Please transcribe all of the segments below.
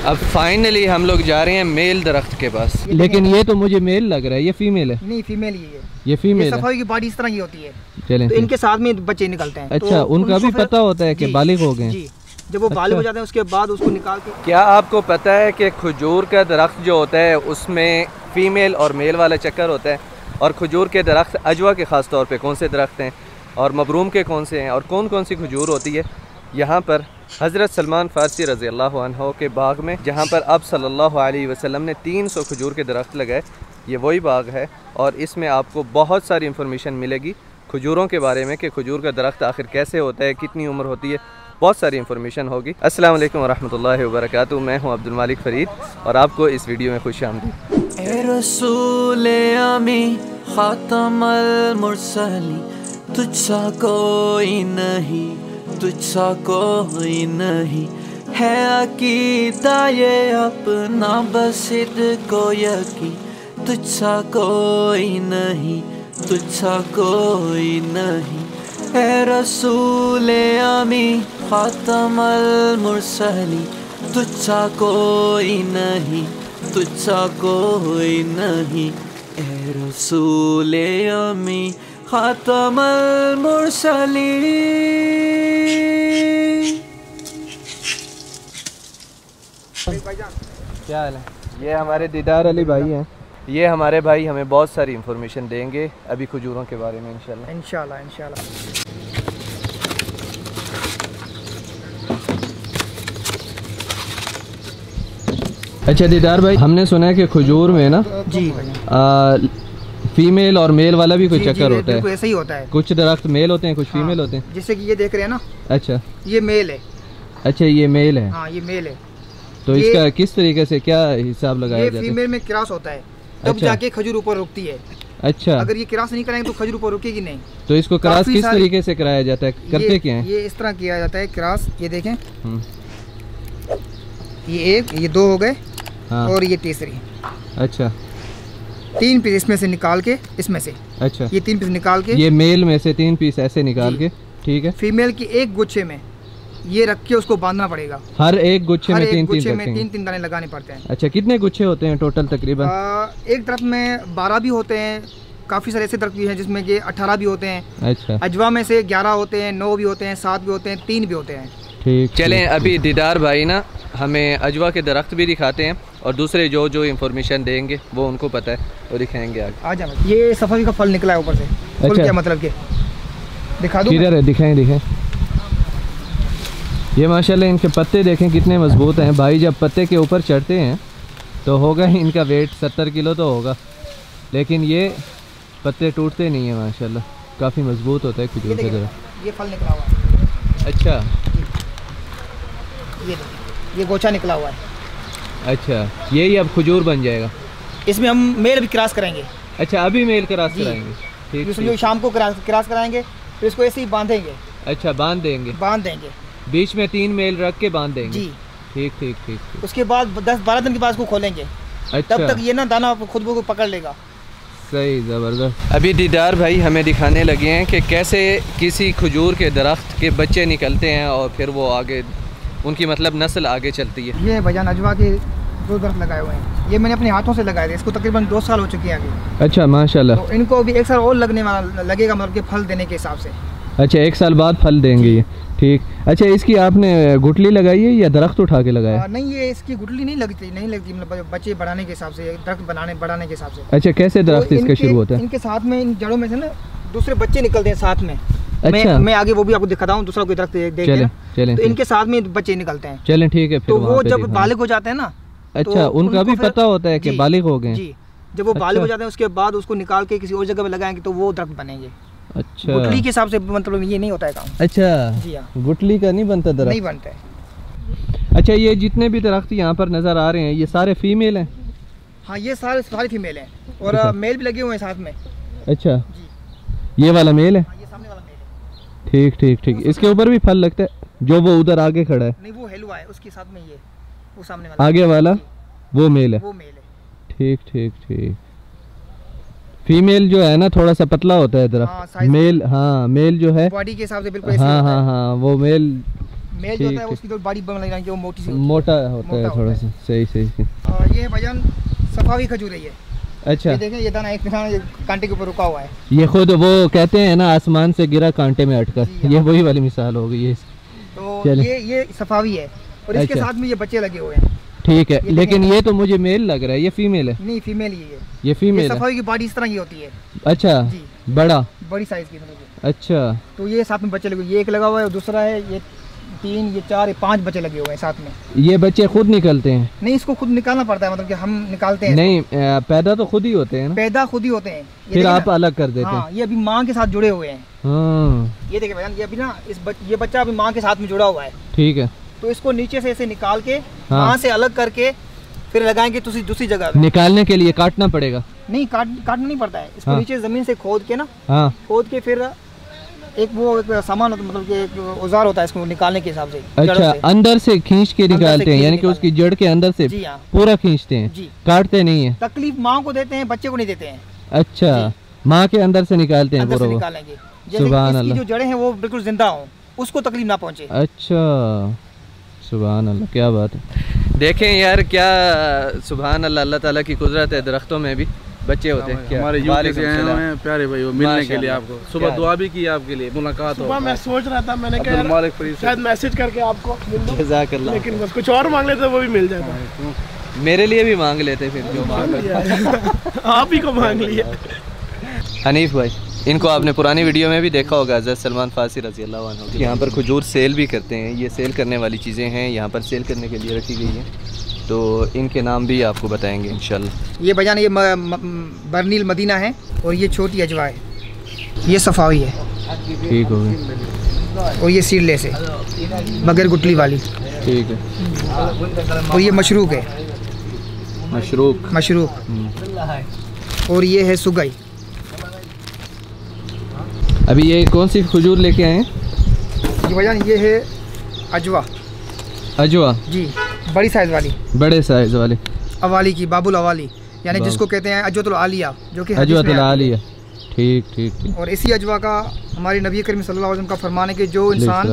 अब फाइनली हम लोग जा रहे हैं मेल दरख्त के पास। लेकिन ये तो मुझे मेल लग रहा है, ये फीमेल है। नहीं, फीमेल ही है। ये फीमेल है। सफाई की बॉडी इस तरह की होती है। चलें, तो इनके साथ में बच्चे निकलते हैं। अच्छा, उनका भी पता होता है कि बालिग हो गए। जब वो बालिग हो जाते हैं उसके बाद उसको निकाल के। क्या आपको पता है कि खजूर का दरख्त जो होता है उसमें फीमेल और मेल वाला चक्कर होता है, और खजूर के दरख्त अजवा के ख़ास तौर पे कौन से दरख्त हैं और मबरूम के कौन से हैं और कौन कौन सी खजूर होती है। यहाँ पर हज़रत सलमान फ़ारसी रज़ी अल्लाह अन्हु के बाग में, जहाँ पर अब सल्लल्लाहु अलैहि वसल्लम ने 300 खजूर के दरख्त लगाए, ये वही बाग है। और इसमें आपको बहुत सारी इन्फॉर्मेशन मिलेगी खजूरों के बारे में कि खजूर का दरख्त आखिर कैसे होता है, कितनी उम्र होती है, बहुत सारी इन्फॉर्मेशन होगी। अस्सलाम वालेकुम वरहमतुल्लाहि वबरकातुहू। मैं हूँ अब्दुल मालिक फ़रीद और आपको इस वीडियो में खुश आमदीद। ए रसूले आमी खातमुल मुरसली, तुझसा कोई नहीं, तुझसा कोई नहीं है अकीदा ये अपना बसिद को यकी, तुझसा कोई नहीं, तुझसा कोई नहीं। ए रसूले आमी खातमुल मुरसली, तुझसा कोई नहीं, तुझसा कोई नहीं। ए रसूले आमी खातमुल मुरसली। क्या हाल है? ये हमारे दीदार अली भाई हैं। ये हमारे भाई हमें बहुत सारी इन्फॉर्मेशन देंगे अभी खजूरों के बारे में इंशाल्लाह। अच्छा दीदार भाई, हमने सुना है कि खजूर में ना जी फीमेल और मेल वाला भी कोई चक्कर होता है। ऐसा ही होता है। कुछ दरख्त मेल होते हैं, कुछ फीमेल होते हैं। जैसे कि ये देख रहे हैं ना। अच्छा, ये मेल है। अच्छा, ये मेल है। हाँ, ये मेल है। तो इसका किस तरीके से क्या हिसाब लगाया जाता है? फीमेल में क्रॉस होता है तब जाके खजूर ऊपर रुकती है। अच्छा, अगर ये क्रॉस नहीं कराएंगे तो खजूर ऊपर रुकेगी नहीं। तो इसको क्रॉस किस तरीके से कराया जाता है, करते क्या है? ये इस तरह किया जाता है क्रॉस। ये देखें, ये एक, ये दो हो गए। हाँ। और ये तीसरी। अच्छा, 3 पीस इसमें से निकाल के, इसमें से। अच्छा, ये 3 पीस निकाल के, ये मेल में से 3 पीस ऐसे निकाल के, ठीक है। फीमेल की एक गुच्छे में ये रख के उसको बांधना पड़ेगा। हर एक गुच्छे में 3 दाने लगाने पड़ते हैं। अच्छा, कितने गुच्छे होते हैं टोटल तकरीबन? एक दरख्त में 12 भी होते हैं। काफ़ी सारे ऐसे दरख्त भी हैं जिसमें कि 18 भी होते हैं। अच्छा, अजवा में से 11 होते हैं, 9 भी होते हैं, 7 भी होते हैं, 3 भी होते हैं। ठीक, चलें अभी दीदार भाई ना हमें अजवा के दरख्त भी दिखाते हैं और दूसरे जो जो इन्फॉर्मेशन देंगे वो उनको पता है वो दिखाएंगे आगे। आ जाओ। ये सफारी का फल निकला है ऊपर से। अच्छा, क्या मतलब के दिखा दूं? किधर है? दिखाएं। ये माशाल्लाह इनके पत्ते देखें कितने मजबूत हैं भाई। जब पत्ते के ऊपर चढ़ते हैं तो होगा ही इनका वेट 70 किलो तो होगा, लेकिन ये पत्ते टूटते नहीं है माशाल्लाह, काफ़ी मजबूत होता है खजूर का दरख्त। ये फल निकला हुआ है। अच्छा, ये गोचा निकला हुआ है। अच्छा, यही अब खजूर बन जाएगा। इसमें हम मेल भी क्रॉस करेंगे। अच्छा, अभी मेल क्रॉस कराएंगे। ठीक, शाम को क्रॉस कराएंगे, फिर इसको ऐसे ही बांधेंगे। अच्छा, बांध देंगे, बीच में 3 मेल रख के बांध देंगे जी। ठीक। उसके बाद 10-12 दिन के बाद इसको खोलेंगे। अच्छा, तब तक ये ना दाना खुद को पकड़ लेगा। सही, ज़बरदस्त। अभी दीदार भाई हमें दिखाने लगे हैं कि कैसे किसी खजूर के दरख्त के बच्चे निकलते हैं और फिर वो आगे उनकी मतलब नस्ल आगे चलती है। ये भैया अजवा के 2 दरख्त लगाए हुए हैं। ये मैंने अपने हाथों से लगाए थे। इसको तकरीबन 2 साल हो चुके हैं अभी। अच्छा, माशाल्लाह। तो इनको अभी 1 साल और लगेगा मतलब के फल देने के हिसाब से। अच्छा, 1 साल बाद फल देंगे ये। ठीक। अच्छा, इसकी आपने गुठली लगाई है या दरख्त उठा के लगाया? नहीं, ये इसकी गुठली नहीं लगती मतलब बच्चे बढ़ाने के हिसाब से, दरख्त बढ़ाने के हिसाब से। अच्छा, कैसे दरख्त इसका शुरू होता है? इनके साथ में, इन जड़ों में से ना दूसरे बच्चे निकलते हैं साथ में। अच्छा, मैं आगे वो भी आपको दिखाता हूँ। दूसरा कोई दरख्त चलें, तो इनके साथ में बच्चे निकलते हैं। चलें, ठीक है। तो वो जब बालिग हो जाते हैं ना। अच्छा, उनका भी पता होता है कि बालिग हो गए जी। जब वो बालिग हो जाते हैं उसके बाद उसको निकाल के किसी और जगह पे लगाएंगे तो वो दरख्त बनेंगे। अच्छा, गुठली के हिसाब से मतलब ये नहीं होता है काम। अच्छा जी, हाँ, गुठली का नहीं बनता दरख्त? नहीं बनता है। अच्छा, ये जितने भी दरख्त यहाँ पर नजर आ रहे हैं ये सारे फीमेल हैं? हाँ, ये सारे फीमेल हैं और अच्छा, मेल भी लगे हुए हैं साथ में। अच्छा जी, ये वाला मेल है? हाँ, ये सामने वाला मेल है। ठीक। इसके ऊपर भी फल लगता है जो वो उधर आगे खड़ा है? नहीं, वो हेलुआ है, उसके साथ में ये वो सामने वाला आगे वाला वो मेल है। ठीक। फीमेल जो है ना थोड़ा सा पतला होता है दरख्त। मेल, हाँ, मेल जो है बॉडी के हिसाब से बिल्कुल। हाँ, वो मेल मेल जो होता है उसकी तो बॉडी बन लग वो मोटी सी मोटा होता है थोड़ा सा। सही सही। ये भाईजान सफावी खजूर है ये। अच्छा, ये देखें ये दाना एक कांटे के ऊपर रुका हुआ है। ये खुद वो कहते हैं ना आसमान से गिरा कांटे में अटकर, ये वही वाली मिसाल हो गई है। तो ये सफावी है और इसके साथ में ये बच्चे लगे हुए हैं। ठीक है, लेकिन ये तो मुझे मेल लग रहा है, ये फीमेल है? नहीं फीमेल ये फीमेल है। सफावी की बॉडी इस तरह की होती है। अच्छा, बड़ी साइज की। अच्छा, तो ये साथ में बच्चे लगे, ये एक लगा हुआ है और दूसरा है, ये 3 ये 4 ये 5 बच्चे लगे हुए हैं साथ में। ये बच्चे खुद निकलते हैं? नहीं, इसको खुद निकालना पड़ता है, मतलब कि हम निकालते हैं। नहीं, पैदा तो खुद ही होते हैं ना? पैदा खुद ही होते हैं, फिर आप अलग कर देते हैं? ये अभी माँ के साथ जुड़े हुए हैं। ये देखिए भाईजान, ये अभी ना ये बच्चा अभी माँ के साथ में जुड़ा हुआ है। ठीक है, तो इसको नीचे से ऐसे निकाल के वहाँ से अलग करके फिर लगाएंगे दूसरी जगह। निकालने के लिए काटना पड़ेगा? नहीं, काटना नहीं पड़ता है, इसको नीचे जमीन से खोद के ना, खोद के फिर एक सामान मतलब कि एक औजार होता है इसको निकालने के हिसाब से। अच्छा, अंदर से खींच के निकालते हैं, यानी कि उसकी जड़ के अंदर से पूरा खींचते हैं? काटते नहीं है? तकलीफ माँ को देते हैं, बच्चे को नहीं देते हैं। अच्छा, माँ के अंदर से निकालते हैं पूरा? निकालेंगे, जैसे जो जड़ें हैं वो बिल्कुल जिंदा हो, उसको तकलीफ ना पहुँचे। अच्छा, सुभान अल्लाह, क्या बात है। देखें यार, क्या सुभान अल्लाह, अल्लाह ताला की कुदरत है। दरख्तों में भी बच्चे होते हैं। क्या हमारे यूथ से आए हैं प्यारे भाई, वो मिलने के लिए आपको सुबह दुआ भी की आपके लिए, मुलाकात हो। मैं सोच रहा था, मैंने कहा शायद मैसेज करके आपको मिल दूं, जज़ाकल्लाह, लेकिन बस कुछ और मांग लेते वो भी मिल जाता। मेरे लिए भी मांग लेते फिर, जो मांग आप ही को मांग लिया। हनीफ भाई, इनको आपने पुरानी वीडियो में भी देखा होगा, हज़रत सलमान फारसी रज़ी अल्लाह अन्हु। यहाँ पर खजूर सेल भी करते हैं, ये सेल करने वाली चीज़ें हैं, यहाँ पर सेल करने के लिए रखी गई हैं, तो इनके नाम भी आपको बताएंगे इंशाल्लाह। ये बजान ये बर्नील मदीना है और ये छोटी अजवा है, ये सफावी है। ठीक हो गया। और ये सीडलेस है, बगैर गुटली वाली। ठीक है। और ये मशरूक है, मशरूक। और ये है सुगई। अभी ये कौन सी खजूर लेके आए हैं? ये बजान ये है अजवा। अजवा जी, बड़ी साइज वाली। बड़े साइज वाली, अवाली की, बाबुल अवाली, यानी जिसको कहते हैं अजवतुल आलिया, जो कि अजवतुल आलिया। ठीक ठीक ठीक। और इसी अजवा का हमारे नबी करीम सल्लल्लाहु अलैहि वसल्लम का फरमान है कि जो इंसान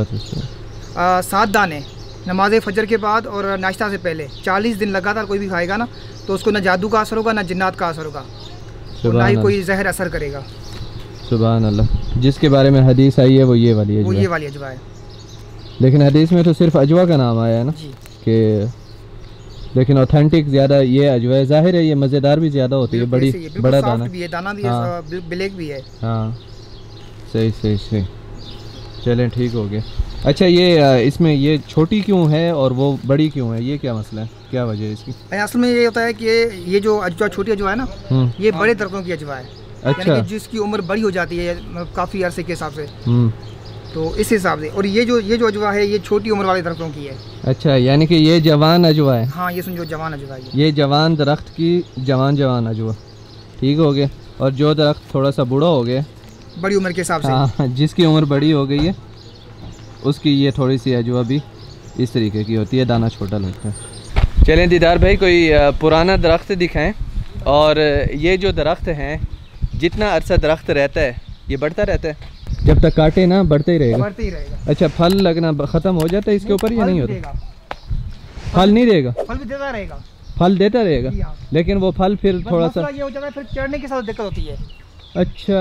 7 दाने नमाज फजर के बाद और नाश्ता से पहले 40 दिन लगातार कोई भी खाएगा ना, तो उसको ना जादू का असर होगा, ना जिन्नात का असर होगा, और ना ही कोई जहर असर करेगा। सुभान अल्लाह। जिसके बारे में हदीस आई है वो ये वाली अजवा है। लेकिन हदीस में तो सिर्फ अजवा का नाम आया है ना कि, लेकिन ऑथेंटिक ज़्यादा ये अजवा है। ज़ाहिर है ये मज़ेदार भी ज़्यादा होती है, बड़ा दाना भी है, दाना भी है, ब्लैक भी है। हाँ, सही सही सही। चलें, ठीक हो गया। अच्छा, ये इसमें ये छोटी क्यों है और वो बड़ी क्यों है, ये क्या मसला है, क्या वजह है इसकी? असल में ये होता है कि ये जो अजवा छोटी अजवा है ना, ये बड़े दरख्तों की अजवा है। अच्छा, जिसकी उम्र बड़ी हो जाती है काफ़ी अरसे के हिसाब से, तो इस हिसाब से। और ये जो अजवा है ये छोटी उम्र वाले दरख्तों की है। अच्छा, यानी कि ये जवान अजवा है? हाँ, ये समझो जवान अजवा है, ये जवान दरख्त की जवान अजवा। ठीक हो गया। और जो दरख्त थोड़ा सा बूढ़ा हो गया, बड़ी उम्र के हिसाब से, हाँ, जिसकी उम्र बड़ी हो गई है उसकी ये थोड़ी सी अजवा भी इस तरीके की होती है, दाना छोटा लगता है। चलें दीदार भाई, कोई पुराना दरख्त दिखाएं। और ये जो दरख्त हैं, जितना अरसा दरख्त रहता है ये बढ़ता रहता है? जब तक काटे ना बढ़ता ही रहेगा? अच्छा, फल लगना ख़त्म हो जाता है इसके ऊपर या नहीं होता? फल नहीं देगा? फल भी देता रहेगा। फल देता रहेगा, लेकिन वो फल फिर थोड़ा सा ये हो जाता है, फिर चढ़ने के साथ दिक्कत होती है। अच्छा,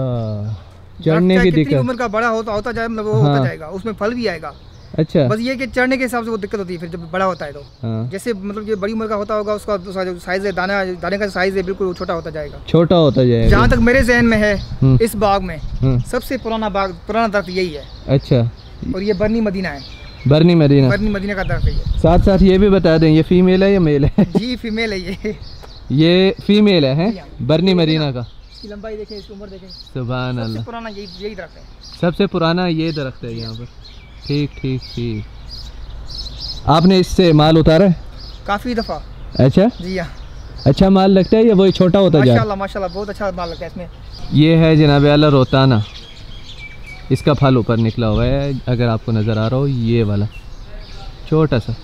चढ़ने की दिक्कत, उम्र का बड़ा होता जाए, मतलब वो होता जाएगा, उसमें फल भी आएगा। अच्छा, बस ये कि चढ़ने के हिसाब से वो दिक्कत होती है फिर जब बड़ा होता है तो। जैसे मतलब ये बड़ी उम्र का होता होगा, उसका जो साइज है, दाने का साइज है बिल्कुल छोटा होता जाएगा। जहाँ तक मेरे जहन में है, इस बाग में सबसे पुराना दरख्त यही है। अच्छा, और ये बर्नी मदीना है। बर्नी मदीना का दरख्त है। साथ साथ ये भी बता दें, ये फीमेल है या मेल है? जी, फीमेल है ये फीमेल है बर्नी मदीना का। इसकी लंबाई देखें, इसकी उम्र देखें। सुभान अल्लाह। सबसे पुराना यही दरख्त है। सबसे पुराना ये दरख्त है यहाँ पर। ठीक ठीक ठीक। आपने इससे माल उतारा है? काफ़ी दफ़ा। अच्छा जी, हाँ। अच्छा माल लगता है या वही छोटा होता है? माशाल्लाह माशाल्लाह, बहुत अच्छा माल लगता है इसमें। ये है जनाब आला रोताना, इसका फल ऊपर निकला हुआ है, अगर आपको नज़र आ रहा हो, ये वाला छोटा सा।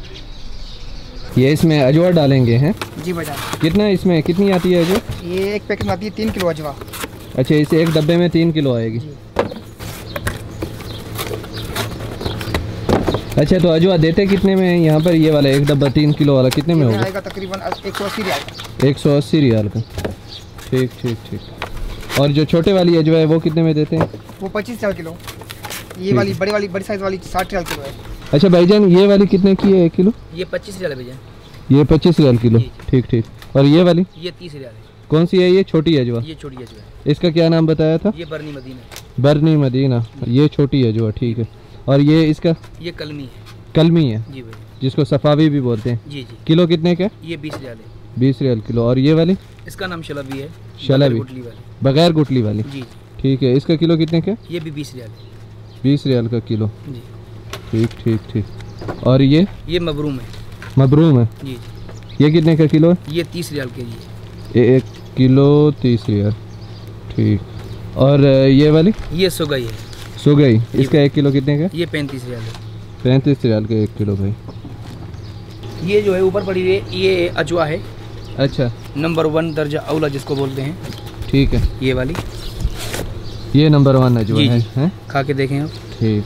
ये इसमें अजवा डालेंगे हैं? जी बजा। कितना इसमें कितनी आती है अजवा? ये एक पैकेट में आती है 3 किलो अजवा। अच्छा, इसे एक डब्बे में 3 किलो आएगी। अच्छा, तो अजवा देते कितने में है यहाँ पर? ये वाला एक डब्बा 3 किलो वाला कितने में होगा? आएगा तकरीबन 180 रियाल। 180 रियाल का। ठीक ठीक ठीक। और जो छोटे वाली अजवा है वो कितने में देते हैं? वो 25 रियाल किलो। ये वाली बड़ी साइज़ वाली 60 रियाल किलो है। अच्छा भाईजान, ये वाली कितने की है 1 किलो? ये 25 रियाल है भैया। ये 25 रियाल किलो। ठीक ठीक। और ये वाली? ये 30 रियाल है। कौन सी है ये? छोटी अजवा? ये छोटी अजवा है। इसका क्या नाम बताया था? ये बरनी मदीना। बरनी मदीना, ये छोटी अजवा। ठीक है। और ये इसका? ये कलमी है। कलमी है जी भाई, जिसको सफावी भी बोलते हैं। जी जी। किलो कितने का? ये 20 रियाल है। 20 रियाल किलो। और ये वाली? इसका नाम शलबी है। शलबी, बगैर गुटली वाली। जी। ठीक है। इसका किलो कितने का? ये भी 20 रियाल है। 20 रियाल का किलो। जी। ठीक ठीक ठीक। और ये? ये मबरूम है। मबरूम है। जी। ये कितने का किलो है? ये 30 रियाल के जी। 1 किलो 30 रियाल। ठीक। और ये वाली? ये सुगई है। सुगई, इसका 1 किलो कितने का? ये 35 रियाल है। 35 रियाल का 1 किलो भाई। ये जो है ऊपर पड़ी हुई है, ये अजवा है। अच्छा। नंबर 1 दर्जा औला जिसको बोलते हैं। ठीक है। ये वाली, ये नंबर 1 अजवा है। खा के देखें आप। ठीक।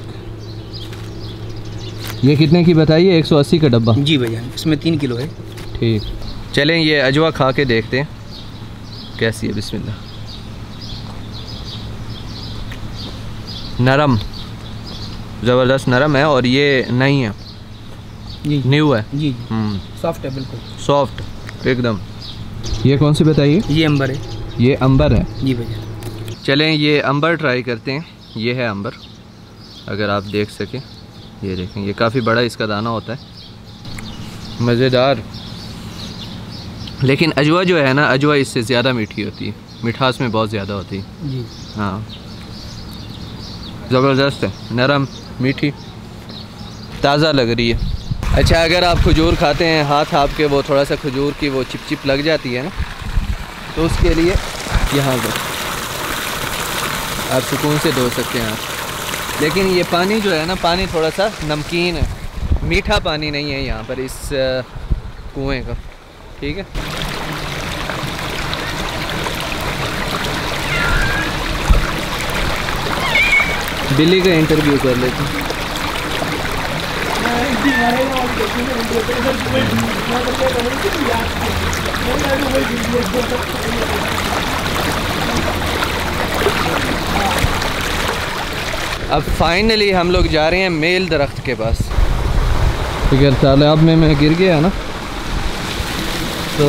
ये कितने की बताइए? 180 का डब्बा। जी भैया, इसमें 3 किलो है। ठीक। चलें ये अजवा खा के देखते हैं कैसी है। बिस्मिल्लाह। नरम, ज़बरदस्त नरम है। और ये नहीं है, जी न्यू है। जी। सॉफ्ट है, बिल्कुल सॉफ्ट एकदम। ये कौन सी बताइए? ये अंबर है। ये अंबर है। जी भैया। चलें ये अंबर ट्राई करते हैं। ये है अंबर, अगर आप देख सकें। ये देखें, ये काफ़ी बड़ा इसका दाना होता है, मज़ेदार। लेकिन अजवा जो है ना, अजवा इससे ज़्यादा मीठी होती है, मिठास में बहुत ज़्यादा होती है। जी। हाँ, ज़बरदस्त है, नरम मीठी, ताज़ा लग रही है। अच्छा, अगर आप खजूर खाते हैं, हाथ आपके वो थोड़ा सा खजूर की वो चिप चिप लग जाती है ना, तो उसके लिए यहाँ पर आप सुकून से धो सकते हैं आप। लेकिन ये पानी जो है ना, पानी थोड़ा सा नमकीन है, मीठा पानी नहीं है यहाँ पर इस कुएं का। ठीक है। बिल्ली का इंटरव्यू कर लेते हैं। अब फाइनली हम लोग जा रहे हैं मेल दरख्त के पास। अगर तालाब में मैं गिर गया ना तो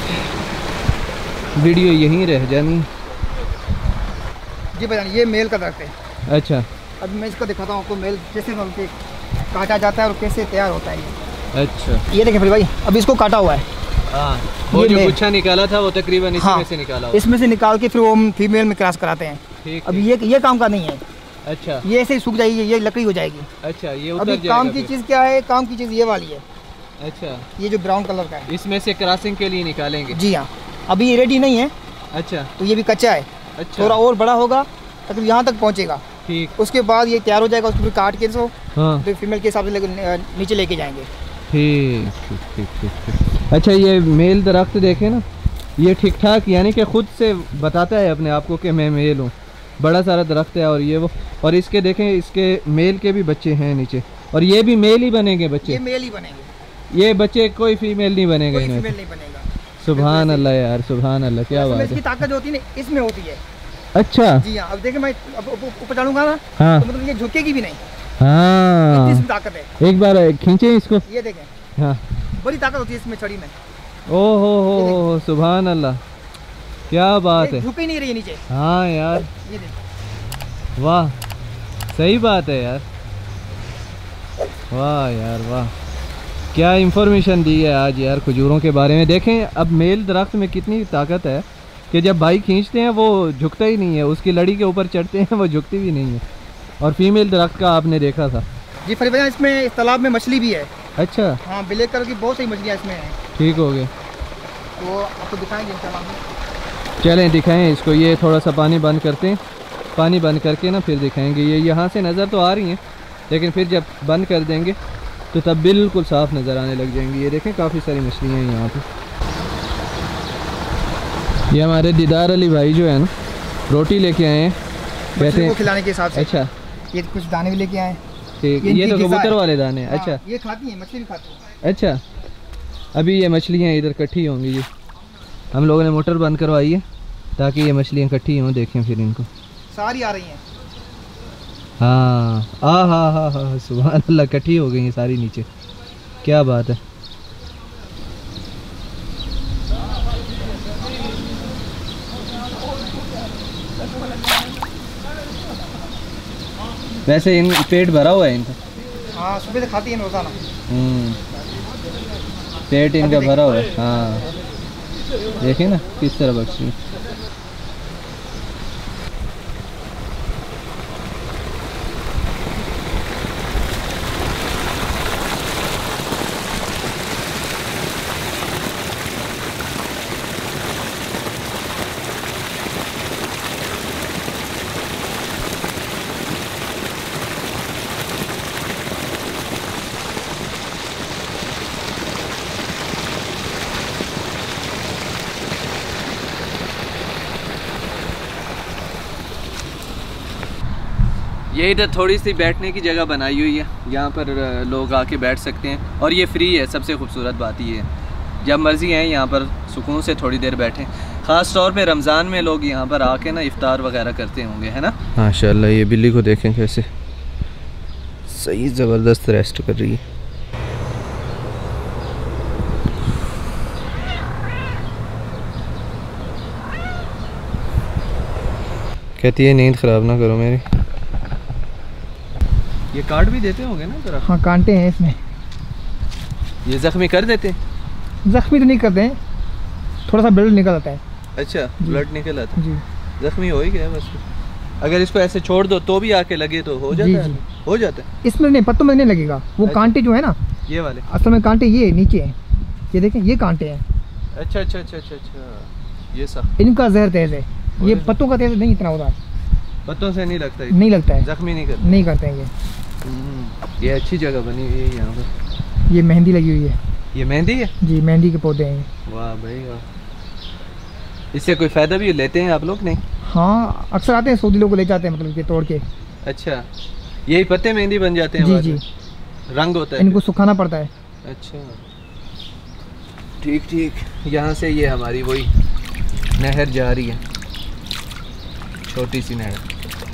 वीडियो यहीं रह जानी। जी भाई, ये मेल का दरख्त है। अच्छा। अभी मैं इसको दिखाता हूँ आपको, मेल कैसे काटा जाता है और कैसे तैयार होता है ये। अच्छा। ये देखें फिर भाई, अभी इसको काटा हुआ है। हाँ, वो जो गुच्छा निकाला था वो तकरीबन इसमें से निकाला हुआ। इसमें से निकाल के फिर वो हम फीमेल में क्रॉस कराते हैं। ठीक। अभी ये काम का नहीं है। अच्छा। ये ऐसे ही सूख जाएगी, ये लकड़ी हो जाएगी। अच्छा, ये अभी काम की चीज़ क्या है? काम की चीज़ ये वाली है। अच्छा, ये जो ब्राउन कलर का है, इसमें से क्रॉसिंग के लिए निकालेंगे। जी हाँ, अभी ये रेडी नहीं है। अच्छा। तो ये भी कच्चा है। अच्छा। थोड़ा और बड़ा होगा तकरीबन यहाँ तक पहुँचेगा। ठीक। उसके बाद ये तैयार हो जाएगा, उसको फिर काट के इसको हाँ, फीमेल के हिसाब से नीचे लेके जाएंगे। ठीक ठीक ठीक ठीक। अच्छा, ये मेल दरख्त देखे ना, ये ठीक ठाक यानी कि खुद से बताता है अपने आप को कि मैं मेल हूँ। बड़ा सारा दरख्त है और ये वो, और इसके देखें, इसके मेल के भी बच्चे हैं नीचे, और ये भी मेल ही बनेंगे बच्चे। ये मेल ही बनेंगे, ये बच्चे कोई फीमेल नहीं बनेगा कोई इनमें। फीमेल नहीं बनेगा। सुभान अल्लाह यार, सुभान अल्लाह, क्या बात है। इसकी ताकत जो होती है ना, इसमें होती है। अच्छा। जी हाँ, अब देखें मैं ऊपर चढ़ूंगा ना, हाँ, तो मतलब ये झुकेगी भी नहीं। हाँ, इसमें ताकत है। एक बार खींचे इसको। ये देखें, हाँ, बड़ी ताकत होती है इसमें छड़ी में। ओ हो, सुभान अल्लाह, क्या बात है। झुक ही नहीं रही है नीचे। हाँ यार, ये देखें, वाह, सही बात है यार, वाह यार वाह, क्या इंफॉर्मेशन दी है आज यार खजूरों के बारे में। देखें अब मेल दरख्त में कितनी ताकत है कि जब भाई खींचते हैं वो झुकता ही नहीं है, उसकी लड़ी के ऊपर चढ़ते हैं वो झुकती भी नहीं है। और फीमेल दरख्त का आपने देखा था। जी फरीद भाई, इसमें इस तालाब में मछली भी है। अच्छा। हाँ, ब्लैक कलर की बहुत सारी मछलियाँ इसमें हैं। ठीक हो गए, तो आपको दिखाएंगे तालाब में। चलें दिखाएं इसको। ये थोड़ा सा पानी बंद करते हैं, पानी बंद करके ना फिर दिखाएंगे। ये यहाँ से नज़र तो आ रही हैं, लेकिन फिर जब बंद कर देंगे तो तब बिल्कुल साफ़ नज़र आने लग जाएंगी। ये देखें, काफ़ी सारी मछलियाँ हैं यहाँ पे। ये हमारे दीदार अली भाई जो है ना, रोटी लेके आए हैं, कहते हैं खिलाने के हिसाब से। अच्छा, ये कुछ दाने भी लेके आए। ठीक, ये तो कबूतर वाले दाने। अच्छा, ये खाती हैं, मछली भी खाती हैं। अच्छा, अभी ये मछलियाँ इधर इकट्ठी होंगी। ये हम लोगों ने मोटर बंद करवाई है ताकि ये मछलियाँ इकट्ठी हों। देखें फिर इनको सारी आ रही हैं। हाँ, हाँ, सुभान अल्लाह, इकट्ठी हो गई हैं सारी नीचे। क्या बात है। वैसे इन पेट भरा हुआ है इनका? हाँ, सुबह से खाती हैं रोजाना। पेट इनका भरा हुआ है। हाँ, देखिए ना किस तरह बख्शी। ये इधर थोड़ी सी बैठने की जगह बनाई हुई है, यहाँ पर लोग आके बैठ सकते हैं और ये फ्री है। सबसे खूबसूरत बात ये है, जब मर्ज़ी आए यहाँ पर सुकून से थोड़ी देर बैठें। ख़ास तौर पे रमज़ान में लोग यहाँ पर आके ना इफ्तार वगैरह करते होंगे, है ना। माशाल्लाह, ये बिल्ली को देखें कैसे सही ज़बरदस्त रेस्ट कर रही है। कहती है नींद ख़राब ना करो मेरी। ये काट भी देते होंगे ना जरा? हाँ, कांटे हैं इसमें। ये ज़ख्मी कर देते हैं? ज़ख्मी तो नहीं करते हैं, थोड़ा सा ब्लड निकल आता है। अच्छा, ब्लड निकल आता है जी। ज़ख्मी हो ही गया बस। अगर इसको ऐसे छोड़ दो तो भी आके लगे तो हो जाता है? हो जाता है। इसमें नहीं, पत्तों में नहीं लगेगा। वो अच्छा। कांटे जो है ना, ये वाले असल में कांटे ये नीचे हैं, ये देखें, ये कांटे हैं। अच्छा, ये सब इनका जहर तेज है, ये पत्तों का तेज नहीं इतना होता। पत्तों से नहीं लगता? नहीं लगता है, जख्मी नहीं करते हैं ये अच्छी जगह बनी हुई है यहाँ पर। ये मेहंदी लगी हुई है। ये मेहंदी है? जी, मेहंदी के पौधे हैं। वाह भाई वाह। इससे कोई फ़ायदा भी लेते हैं आप लोग? नहीं। हाँ, अक्सर आते हैं, सऊदी लोग को ले जाते हैं, मतलब कि तोड़ के। अच्छा, यही पत्ते मेहंदी बन जाते हैं? जी, रंग होता है, इनको सुखाना पड़ता है। अच्छा, ठीक। यहाँ से ये हमारी वही नहर जा रही है, छोटी सी नहर।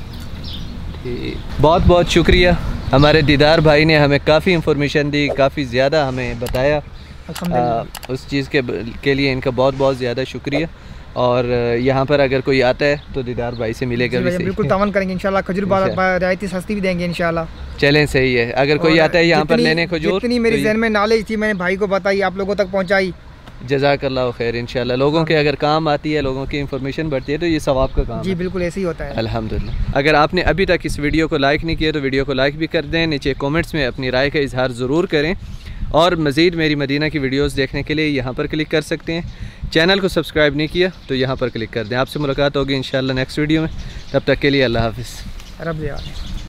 बहुत बहुत शुक्रिया, हमारे दीदार भाई ने हमें काफ़ी इंफॉर्मेशन दी, काफ़ी ज़्यादा हमें बताया। उस चीज़ के लिए इनका बहुत बहुत ज़्यादा शुक्रिया। और यहाँ पर अगर कोई आता है तो दीदार भाई से मिलेगा भी। बिल्कुल तावन करेंगे इंशाल्लाह। खजूर रियायती सस्ती भी देंगे इंशाल्लाह। चलें, सही है। अगर कोई आता है यहाँ पर लेने खजूर, जितनी मेरी ज़हन में नॉलेज थी मैंने भाई को बताई, आप लोगों तक पहुँचाई। जज़ाकल्लाह खैर। इंशाल्लाह लोगों के अगर काम आती है, लोगों की इंफॉर्मेशन बढ़ती है तो ये सवाब का काम जी, बिल्कुल ऐसे ही होता है। अल्हम्दुलिल्लाह। अगर आपने अभी तक इस वीडियो को लाइक नहीं किया तो वीडियो को लाइक भी कर दें, नीचे कमेंट्स में अपनी राय का इजहार ज़रूर करें और मज़ीद मेरी मदीना की वीडियोस देखने के लिए यहाँ पर क्लिक कर सकते हैं। चैनल को सब्सक्राइब नहीं किया तो यहाँ पर क्लिक कर दें। आपसे मुलाकात होगी इंशाल्लाह नेक्स्ट वीडियो में, तब तक के लिए अल्लाह हाफ़िज़।